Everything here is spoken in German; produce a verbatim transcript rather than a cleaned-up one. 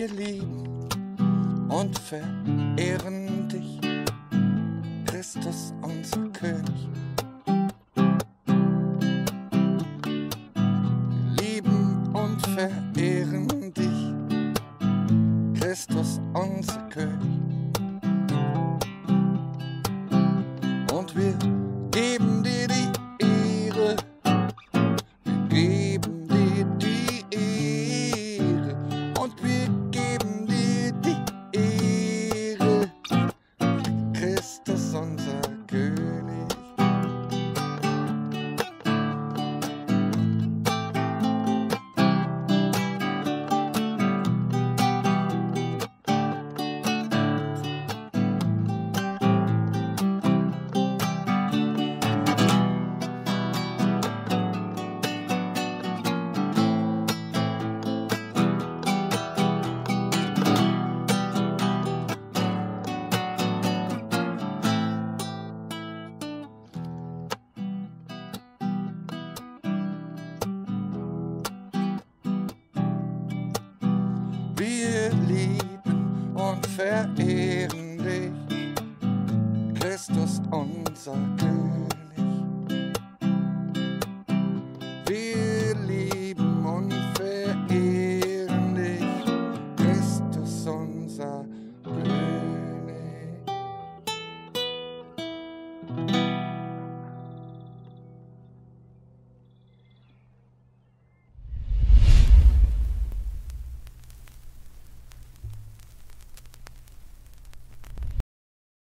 Wir lieben und verehren dich, Christus, unser König. Wir lieben und verehren dich, Christus, unser König. Und wir geben dir die Ehre, wir geben dir die Ehre, und wir geben dir die Ehre, Christus, unser König. Wir lieben und verehren dich, Christus, unser König.